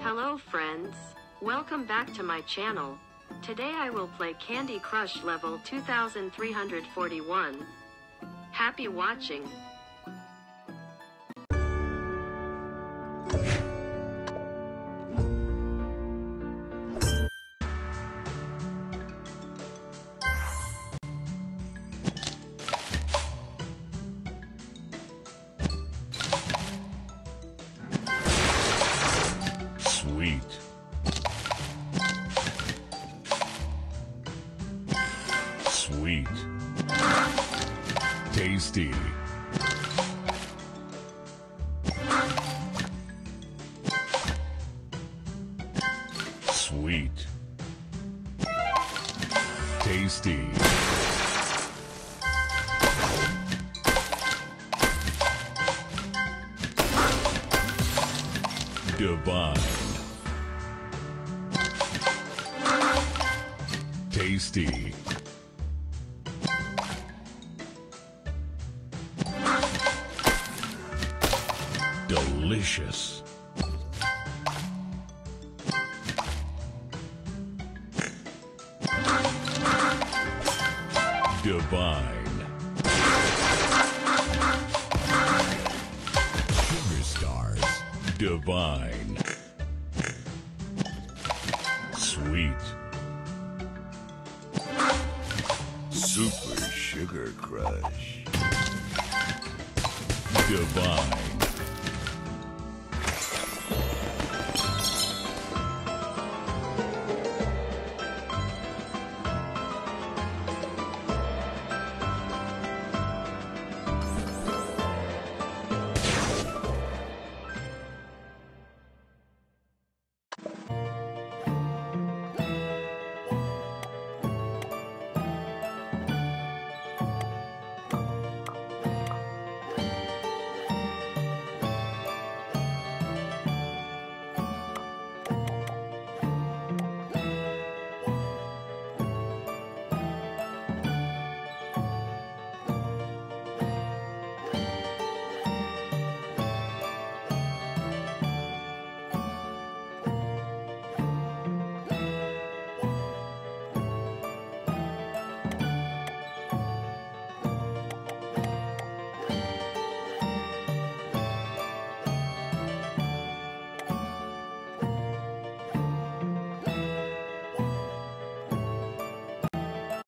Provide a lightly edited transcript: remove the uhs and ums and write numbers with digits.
Hello friends, welcome back to my channel. Today I will play Candy Crush level 2341. Happy watching! Sweet. Sweet. Tasty. Sweet. Tasty. Divine. Tasty. Delicious. Divine. Sugar stars. Divine. Sweet. Super Sugar Crush. Divine.